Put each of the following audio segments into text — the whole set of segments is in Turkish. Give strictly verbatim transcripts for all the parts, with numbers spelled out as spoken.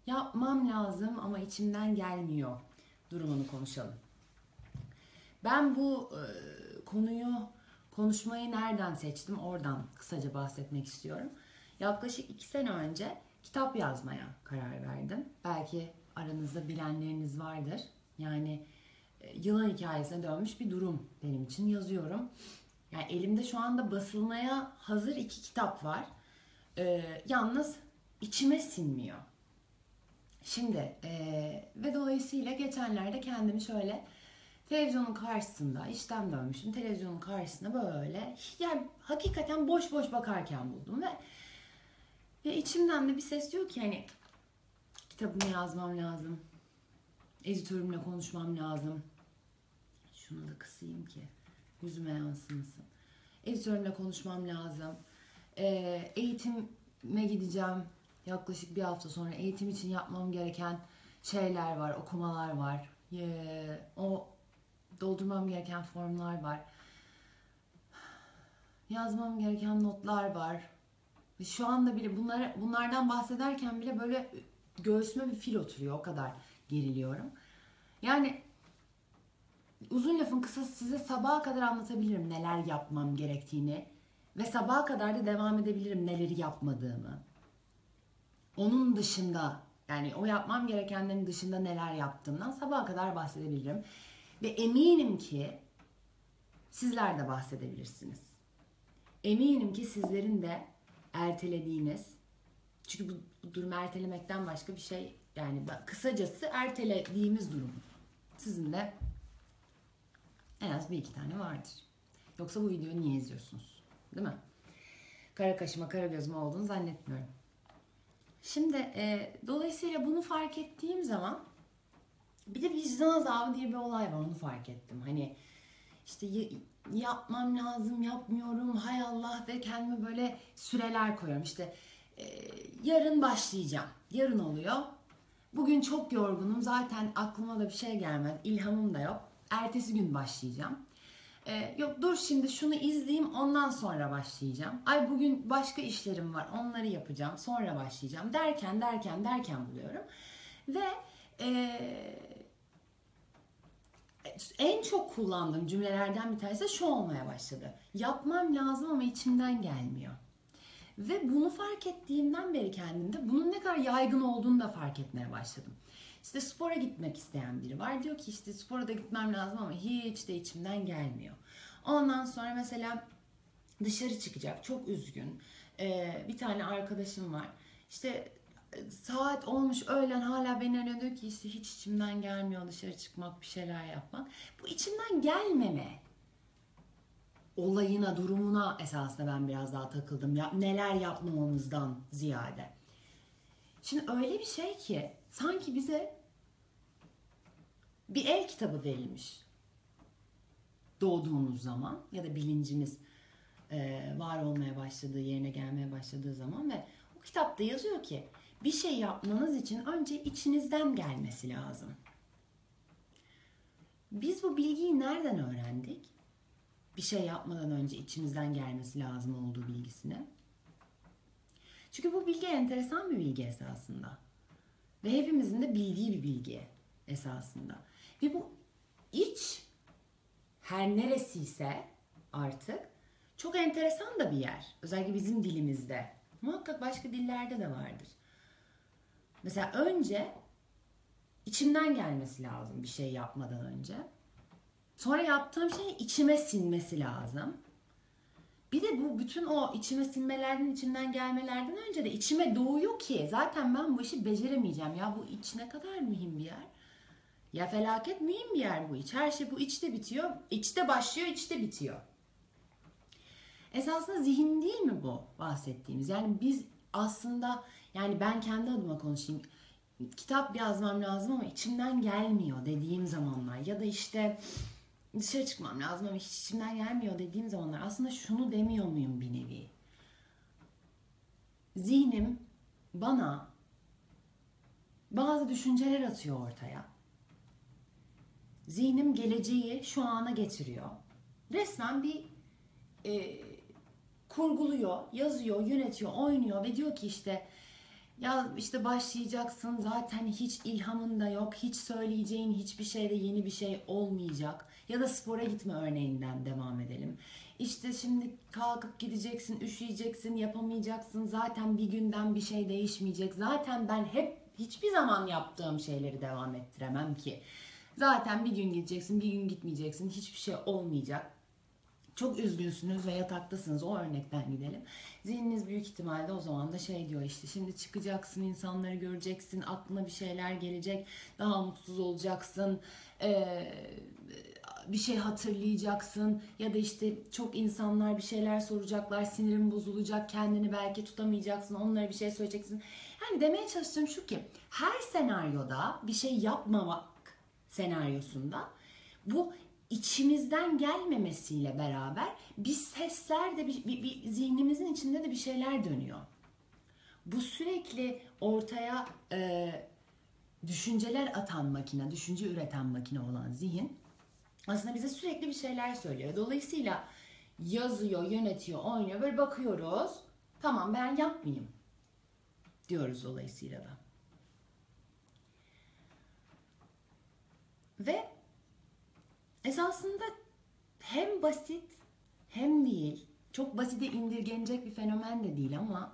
Yapmam lazım ama içimden gelmiyor durumunu konuşalım. Ben bu e, konuyu konuşmayı nereden seçtim? Oradan kısaca bahsetmek istiyorum. Yaklaşık iki sene önce kitap yazmaya karar verdim. Belki aranızda bilenleriniz vardır. Yani e, yılan hikayesine dönmüş bir durum benim için yazıyorum. Yani elimde şu anda basılmaya hazır iki kitap var. E, yalnız içime sinmiyor. Şimdi e, ve dolayısıyla geçenlerde kendimi şöyle televizyonun karşısında işten dönmüşüm. Televizyonun karşısında böyle yani hakikaten boş boş bakarken buldum ve ya içimden de bir ses diyor ki hani kitabımı yazmam lazım. Editörümle konuşmam lazım. Şunu da kısayım ki yüzüme yansımasın. Editörümle konuşmam lazım. E, eğitime gideceğim. Yaklaşık bir hafta sonra eğitim için yapmam gereken şeyler var, okumalar var. E, o doldurmam gereken formlar var. Yazmam gereken notlar var. Ve şu anda bile bunları, bunlardan bahsederken bile böyle göğsüme bir fil oturuyor. O kadar geriliyorum. Yani uzun lafın kısası size sabaha kadar anlatabilirim neler yapmam gerektiğini. Ve sabaha kadar da devam edebilirim neleri yapmadığımı. Onun dışında yani o yapmam gerekenlerin dışında neler yaptığımdan sabaha kadar bahsedebilirim. Ve eminim ki sizler de bahsedebilirsiniz. Eminim ki sizlerin de ertelediğiniz, çünkü bu, bu durumu ertelemekten başka bir şey, yani kısacası ertelediğimiz durum. Sizin de en az bir iki tane vardır. Yoksa bu videoyu niye izliyorsunuz? Değil mi? Kara kaşıma kara gözüme olduğunu zannetmiyorum. Şimdi e, dolayısıyla bunu fark ettiğim zaman bir de vicdan azabı diye bir olay var, onu fark ettim. Hani işte yapmam lazım, yapmıyorum, hay Allah ve kendime böyle süreler koyuyorum. İşte e, yarın başlayacağım, yarın oluyor. Bugün çok yorgunum, zaten aklıma da bir şey gelmez, ilhamım da yok. Ertesi gün başlayacağım. Ee, yok dur şimdi şunu izleyeyim ondan sonra başlayacağım. Ay bugün başka işlerim var onları yapacağım sonra başlayacağım derken derken derken buluyorum. Ve e, en çok kullandığım cümlelerden bir tanesi şu olmaya başladı. Yapmam lazım ama içimden gelmiyor. Ve bunu fark ettiğimden beri kendimde bunun ne kadar yaygın olduğunu da fark etmeye başladım. İşte spora gitmek isteyen biri var. Diyor ki işte spora da gitmem lazım ama hiç de içimden gelmiyor. Ondan sonra mesela dışarı çıkacak. Çok üzgün. Ee, bir tane arkadaşım var. İşte saat olmuş öğlen hala beni arıyor. Diyor ki işte hiç içimden gelmiyor dışarı çıkmak, bir şeyler yapmak. Bu içimden gelmeme olayına, durumuna esasında ben biraz daha takıldım. Ya, neler yapmamamızdan ziyade. Şimdi öyle bir şey ki sanki bize bir el kitabı verilmiş doğduğumuz zaman ya da bilincimiz e, var olmaya başladığı, yerine gelmeye başladığı zaman ve o kitapta yazıyor ki bir şey yapmanız için önce içinizden gelmesi lazım. Biz bu bilgiyi nereden öğrendik? Bir şey yapmadan önce içimizden gelmesi lazım olduğu bilgisini. Çünkü bu bilgi enteresan bir bilgi esasında. Ve hepimizin de bildiği bir bilgi esasında. Ve bu iç her neresiyse artık çok enteresan da bir yer. Özellikle bizim dilimizde. Muhakkak başka dillerde de vardır. Mesela önce içimden gelmesi lazım bir şey yapmadan önce. Sonra yaptığım şeyin içime sinmesi lazım. Bir de bu bütün o içime sinmelerden, içimden gelmelerden önce de içime doğuyor ki zaten ben bu işi beceremeyeceğim. Ya bu iç ne kadar mühim bir yer. Ya felaket mühim bir yer bu iç. Her şey bu içte bitiyor. İçte başlıyor, içte bitiyor. Esasında zihin değil mi bu bahsettiğimiz? Yani biz aslında, yani ben kendi adıma konuşayım. Kitap yazmam lazım ama içimden gelmiyor dediğim zamanlar ya da işte dışarı çıkmam lazım ama hiç içimden gelmiyor dediğim zamanlar aslında şunu demiyor muyum bir nevi? Zihnim bana bazı düşünceler atıyor ortaya. Zihnim geleceği şu ana getiriyor. Resmen bir e, kurguluyor, yazıyor, yönetiyor, oynuyor ve diyor ki işte Ya işte başlayacaksın, zaten hiç ilhamın da yok, hiç söyleyeceğin hiçbir şeyde yeni bir şey olmayacak. Ya da spora gitme örneğinden devam edelim. İşte şimdi kalkıp gideceksin, üşüyeceksin, yapamayacaksın. Zaten bir günden bir şey değişmeyecek. Zaten ben hep hiçbir zaman yaptığım şeyleri devam ettiremem ki. Zaten bir gün gideceksin, bir gün gitmeyeceksin, hiçbir şey olmayacak. Çok üzgünsünüz ve yataktasınız, o örnekten gidelim. Zihniniz büyük ihtimalle o zaman da şey diyor, işte şimdi çıkacaksın, insanları göreceksin, aklına bir şeyler gelecek, daha mutsuz olacaksın, ee, bir şey hatırlayacaksın ya da işte çok insanlar bir şeyler soracaklar, sinirin bozulacak, kendini belki tutamayacaksın, onlara bir şey söyleyeceksin. Yani demeye çalıştığım şu ki, her senaryoda bir şey yapmamak senaryosunda bu içimizden gelmemesiyle beraber bir sesler de bir, bir, bir zihnimizin içinde de bir şeyler dönüyor. Bu sürekli ortaya e, düşünceler atan makine, düşünce üreten makine olan zihin aslında bize sürekli bir şeyler söylüyor. Dolayısıyla yazıyor, yönetiyor, oynuyor. Böyle bakıyoruz. Tamam, ben yapmayayım diyoruz dolayısıyla da. Ve esasında hem basit hem değil. Çok basite indirgenecek bir fenomen de değil ama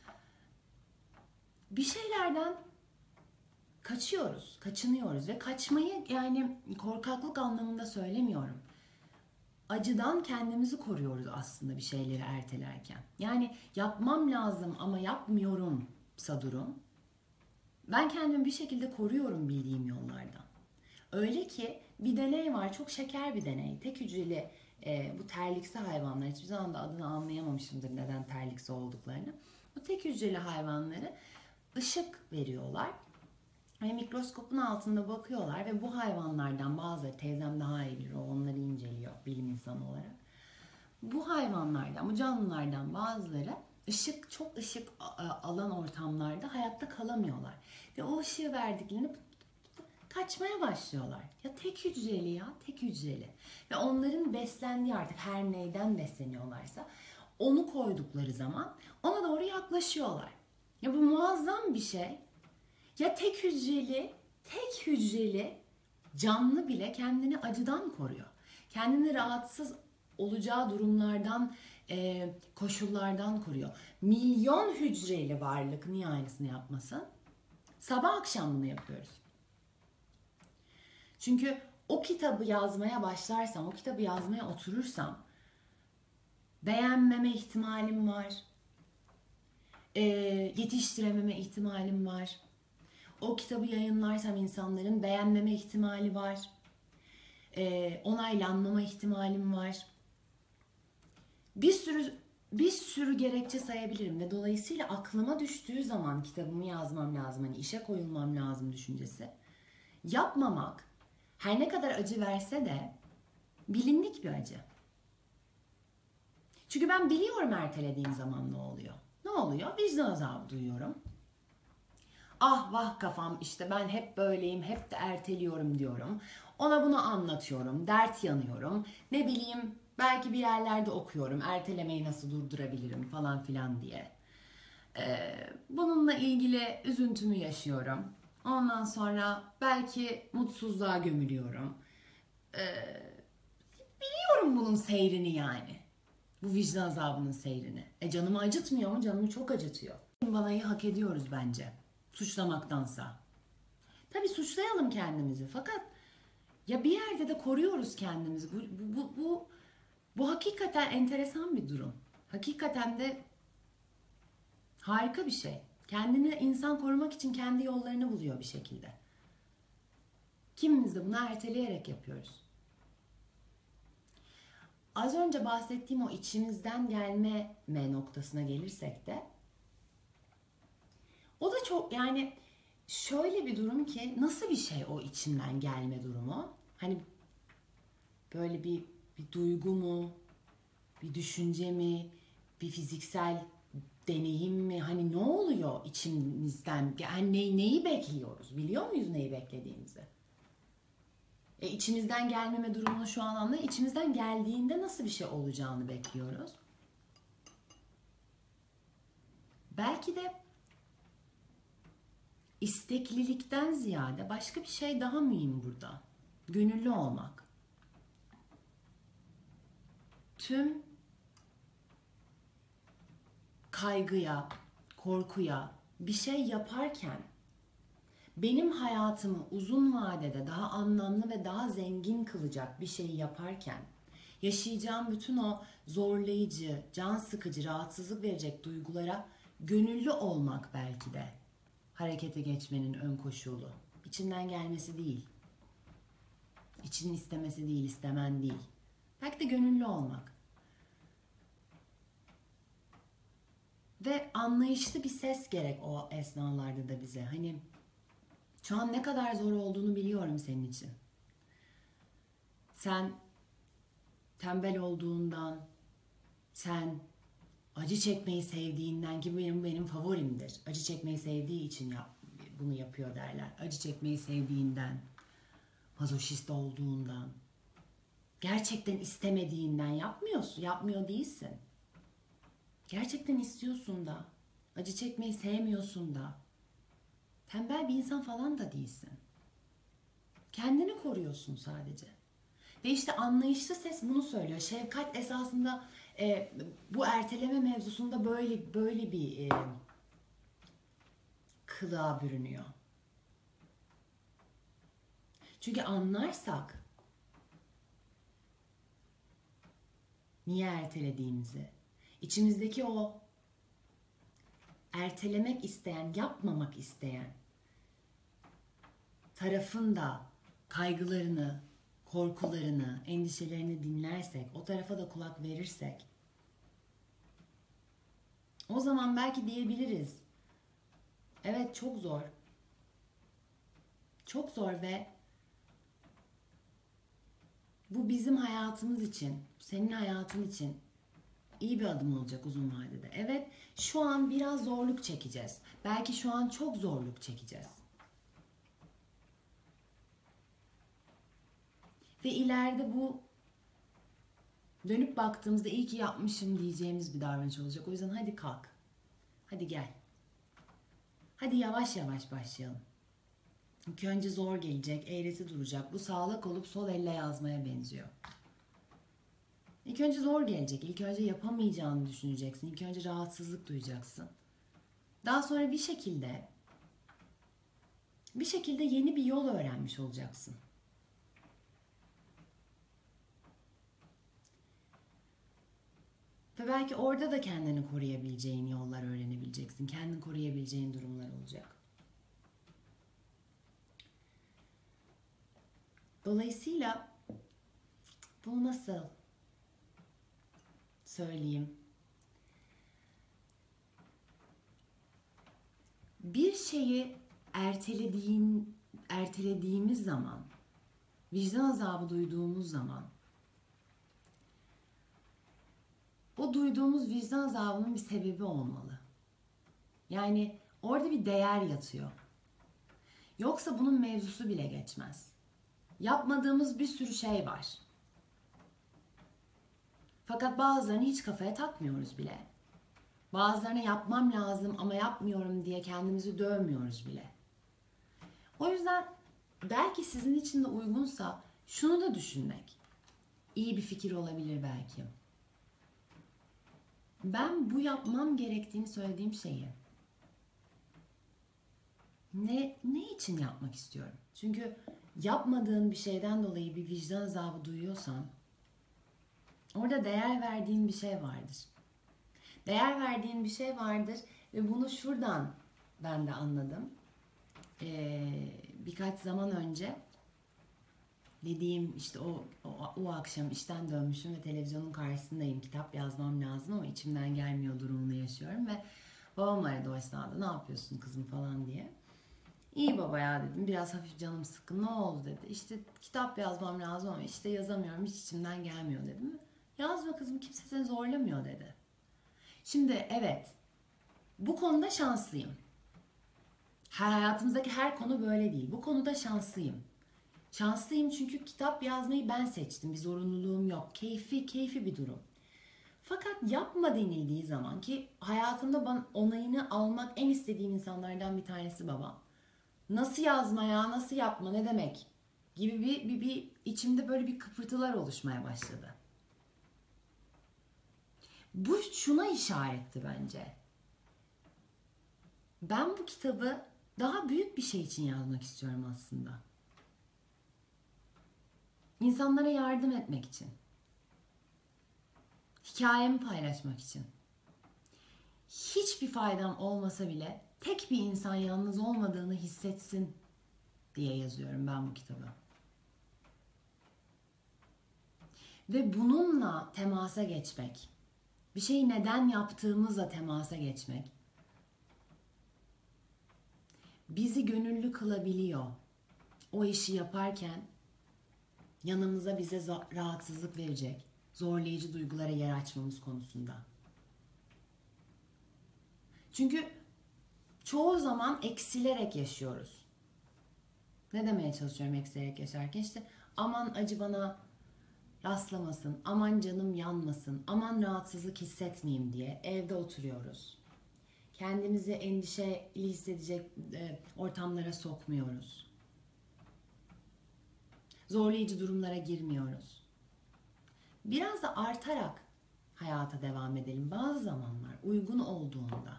bir şeylerden kaçıyoruz, kaçınıyoruz ve kaçmayı yani korkaklık anlamında söylemiyorum. Acıdan kendimizi koruyoruz aslında bir şeyleri ertelerken. Yani yapmam lazım ama yapmıyorumsa durum, ben kendimi bir şekilde koruyorum bildiğim yollardan. Öyle ki bir deney var, çok şeker bir deney. Tek hücreli e, bu terliksi hayvanlar, hiçbir zaman da adını anlayamamışımdır neden terliksi olduklarını. Bu tek hücreli hayvanları ışık veriyorlar ve mikroskopun altında bakıyorlar ve bu hayvanlardan bazıları, teyzem daha iyi bilir, o onları inceliyor bilim insanı olarak. Bu hayvanlardan, bu canlılardan bazıları ışık, çok ışık alan ortamlarda hayatta kalamıyorlar. Ve o ışığı verdiklerini kaçmaya başlıyorlar. Ya tek hücreli ya, tek hücreli. Ve onların beslendiği, artık her neyden besleniyorlarsa onu koydukları zaman ona doğru yaklaşıyorlar. Ya bu muazzam bir şey. Ya tek hücreli, tek hücreli canlı bile kendini acıdan koruyor. Kendini rahatsız olacağı durumlardan, e, koşullardan koruyor. Milyon hücreli varlık niye aynısını yapmasın? Sabah akşam bunu yapıyoruz. Çünkü o kitabı yazmaya başlarsam, o kitabı yazmaya oturursam beğenmeme ihtimalim var. E, yetiştirememe ihtimalim var. O kitabı yayınlarsam insanların beğenmeme ihtimali var. E, onaylanmama ihtimalim var. Bir sürü bir sürü gerekçe sayabilirim ve dolayısıyla aklıma düştüğü zaman kitabımı yazmam lazım, hani işe koyulmam lazım düşüncesi. Yapmamak her ne kadar acı verse de bilindik bir acı. Çünkü ben biliyorum ertelediğim zaman ne oluyor. Ne oluyor? Vicdan azabı duyuyorum. Ah vah kafam, işte ben hep böyleyim, hep de erteliyorum diyorum. Ona bunu anlatıyorum, dert yanıyorum. Ne bileyim, belki bir yerlerde okuyorum, ertelemeyi nasıl durdurabilirim falan filan diye. Ee, bununla ilgili üzüntümü yaşıyorum. Ondan sonra belki mutsuzluğa gömülüyorum. Ee, biliyorum bunun seyrini yani. Bu vicdan azabının seyrini. E canımı acıtmıyor mu? Canımı çok acıtıyor. Banayı hak ediyoruz bence. Suçlamaktansa. Tabii suçlayalım kendimizi. Fakat ya bir yerde de koruyoruz kendimizi. Bu, bu, bu, bu, bu hakikaten enteresan bir durum. Hakikaten de harika bir şey. Kendini insan korumak için kendi yollarını buluyor bir şekilde. Kimimiz de bunu erteleyerek yapıyoruz. Az önce bahsettiğim o içimizden gelme noktasına gelirsek de o da çok, yani şöyle bir durum ki, nasıl bir şey o içinden gelme durumu? Hani böyle bir bir duygu mu? Bir düşünce mi? Bir fiziksel deneyim mi? Hani ne oluyor içimizden? Yani neyi, neyi bekliyoruz? Biliyor muyuz neyi beklediğimizi? E, içimizden gelmeme durumunu şu an anlayın. İçimizden geldiğinde nasıl bir şey olacağını bekliyoruz. Belki de isteklilikten ziyade başka bir şey daha mühim burada. Gönüllü olmak. Tüm kaygıya, korkuya bir şey yaparken benim hayatımı uzun vadede daha anlamlı ve daha zengin kılacak bir şeyi yaparken yaşayacağım bütün o zorlayıcı, can sıkıcı, rahatsızlık verecek duygulara gönüllü olmak belki de harekete geçmenin ön koşulu. İçinden gelmesi değil. İçinin istemesi değil, istemen değil. Belki de gönüllü olmak. Ve anlayışlı bir ses gerek o esnalarda da bize. Hani şu an ne kadar zor olduğunu biliyorum senin için. Sen tembel olduğundan, sen acı çekmeyi sevdiğinden, ki benim benim favorimdir. Acı çekmeyi sevdiği için yap, bunu yapıyor derler. Acı çekmeyi sevdiğinden, mazoşist olduğundan, gerçekten istemediğinden yapmıyorsun, yapmıyor değilsin. Gerçekten istiyorsun da, acı çekmeyi sevmiyorsun da, tembel bir insan falan da değilsin. Kendini koruyorsun sadece. Ve işte anlayışlı ses bunu söylüyor. Şefkat esasında e, bu erteleme mevzusunda böyle böyle bir e, kılığa bürünüyor. Çünkü anlarsak niye ertelediğimizi, içimizdeki o ertelemek isteyen, yapmamak isteyen tarafın da kaygılarını, korkularını, endişelerini dinlersek, o tarafa da kulak verirsek, o zaman belki diyebiliriz. Evet, çok zor. Çok zor ve bu bizim hayatımız için, senin hayatın için iyi bir adım olacak uzun vadede. Evet, şu an biraz zorluk çekeceğiz. Belki şu an çok zorluk çekeceğiz. Ve ileride bu dönüp baktığımızda iyi ki yapmışım diyeceğimiz bir davranış olacak. O yüzden hadi kalk. Hadi gel. Hadi yavaş yavaş başlayalım. İlk önce zor gelecek, eğreti duracak. Bu sağlak olup sol elle yazmaya benziyor. İlk önce zor gelecek. İlk önce yapamayacağını düşüneceksin. İlk önce rahatsızlık duyacaksın. Daha sonra bir şekilde bir şekilde yeni bir yol öğrenmiş olacaksın. Ve belki orada da kendini koruyabileceğin yollar öğrenebileceksin. Kendini koruyabileceğin durumlar olacak. Dolayısıyla bunu nasıl söyleyeyim? Bir şeyi ertelediğin, ertelediğimiz zaman, vicdan azabı duyduğumuz zaman, o duyduğumuz vicdan azabının bir sebebi olmalı. Yani orada bir değer yatıyor. Yoksa bunun mevzusu bile geçmez. Yapmadığımız bir sürü şey var. Fakat bazılarını hiç kafaya takmıyoruz bile. Bazılarını yapmam lazım ama yapmıyorum diye kendimizi dövmüyoruz bile. O yüzden belki sizin için de uygunsa şunu da düşünmek iyi bir fikir olabilir belki. Ben bu yapmam gerektiğini söylediğim şeyi ne ne için yapmak istiyorum? Çünkü yapmadığın bir şeyden dolayı bir vicdan azabı duyuyorsan orada değer verdiğin bir şey vardır. Değer verdiğin bir şey vardır ve bunu şuradan ben de anladım. Ee, birkaç zaman önce dediğim işte o, o, o akşam işten dönmüşüm ve televizyonun karşısındayım. Kitap yazmam lazım ama içimden gelmiyor durumunu yaşıyorum ve babam aradı o esnada, ne yapıyorsun kızım falan diye. İyi baba ya dedim, biraz hafif canım sıkkın, ne oldu dedi. İşte kitap yazmam lazım ama işte yazamıyorum, hiç içimden gelmiyor dedim. Yazma kızım, kimse seni zorlamıyor dedi. Şimdi evet, bu konuda şanslıyım. Her hayatımızdaki her konu böyle değil. Bu konuda şanslıyım. Şanslıyım çünkü kitap yazmayı ben seçtim. Bir zorunluluğum yok. Keyfi, keyfi bir durum. Fakat yapma denildiği zaman, ki hayatımda bana onayını almak en istediğim insanlardan bir tanesi babam. Nasıl yazma ya, nasıl yapma, ne demek gibi bir, bir, bir içimde böyle bir kıpırtılar oluşmaya başladı. Bu şuna işaretti bence. Ben bu kitabı daha büyük bir şey için yazmak istiyorum aslında. İnsanlara yardım etmek için. Hikayemi paylaşmak için. Hiçbir faydam olmasa bile tek bir insan yalnız olmadığını hissetsin diye yazıyorum ben bu kitabı. Ve bununla temasa geçmek, bir şeyi neden yaptığımızla temasa geçmek bizi gönüllü kılabiliyor. O işi yaparken yanımıza bize rahatsızlık verecek, zorlayıcı duygulara yer açmamız konusunda. Çünkü çoğu zaman eksilerek yaşıyoruz. Ne demeye çalışıyorum eksilerek yaşarken? İşte aman acı bana rastlamasın, aman canım yanmasın, aman rahatsızlık hissetmeyeyim diye evde oturuyoruz. Kendimizi endişeli hissedecek ortamlara sokmuyoruz. Zorlayıcı durumlara girmiyoruz. Biraz da artarak hayata devam edelim bazı zamanlar, uygun olduğunda.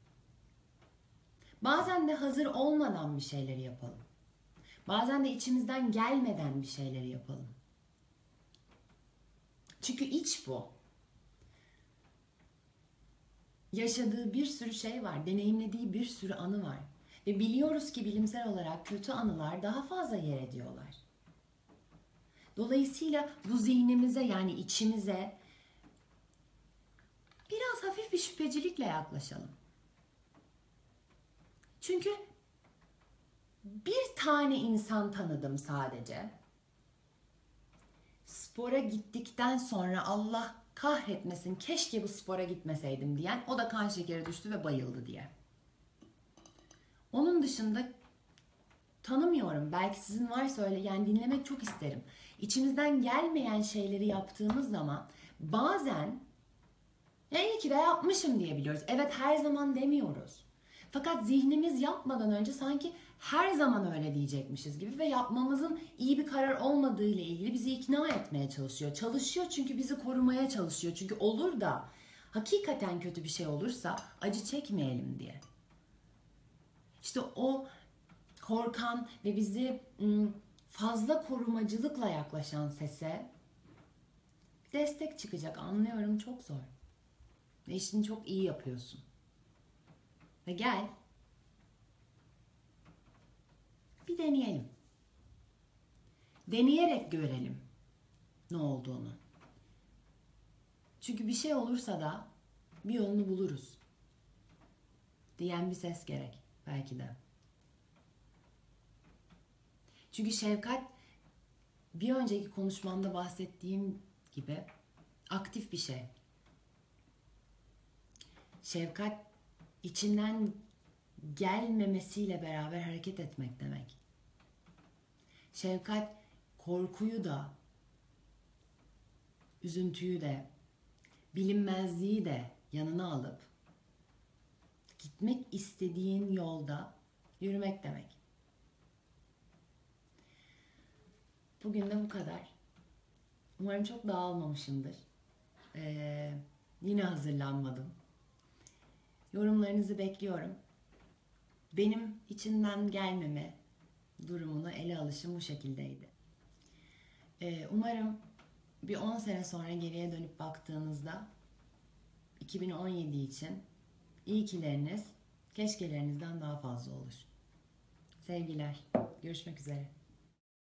Bazen de hazır olmadan bir şeyleri yapalım. Bazen de içimizden gelmeden bir şeyleri yapalım. Çünkü iç bu. Yaşadığı bir sürü şey var, deneyimlediği bir sürü anı var. Ve biliyoruz ki bilimsel olarak kötü anılar daha fazla yer ediyorlar. Dolayısıyla bu zihnimize, yani içimize biraz hafif bir şüphecilikle yaklaşalım. Çünkü bir tane insan tanıdım sadece. Spora gittikten sonra Allah kahretmesin keşke bu spora gitmeseydim diyen, o da kan şekeri düştü ve bayıldı diye. Onun dışında tanımıyorum. Belki sizin varsa öyle, yani dinlemek çok isterim. İçimizden gelmeyen şeyleri yaptığımız zaman bazen ya iyi ki de yapmışım diyebiliyoruz. Evet, her zaman demiyoruz. Fakat zihnimiz yapmadan önce sanki her zaman öyle diyecekmişiz gibi ve yapmamızın iyi bir karar olmadığı ile ilgili bizi ikna etmeye çalışıyor. Çalışıyor çünkü bizi korumaya çalışıyor. Çünkü olur da hakikaten kötü bir şey olursa acı çekmeyelim diye. İşte o korkan ve bizi fazla korumacılıkla yaklaşan sese destek çıkacak. Anlıyorum, çok zor. Ve işini çok iyi yapıyorsun. Ve gel bir deneyelim. Deneyerek görelim ne olduğunu. Çünkü bir şey olursa da bir yolunu buluruz diyen bir ses gerek belki de. Çünkü şefkat, bir önceki konuşmamda bahsettiğim gibi, aktif bir şey. Şefkat içinden gelmemesiyle beraber hareket etmek demek. Şefkat korkuyu da, üzüntüyü de, bilinmezliği de yanına alıp gitmek istediğin yolda yürümek demek. Bugün de bu kadar. Umarım çok dağılmamışımdır. Ee, yine hazırlanmadım. Yorumlarınızı bekliyorum. Benim içinden gelmeme durumunu ele alışım bu şekildeydi. Ee, umarım bir on sene sonra geriye dönüp baktığınızda iki bin on yedi için iyi kileriniz keşkelerinizden daha fazla olur. Sevgiler. Görüşmek üzere.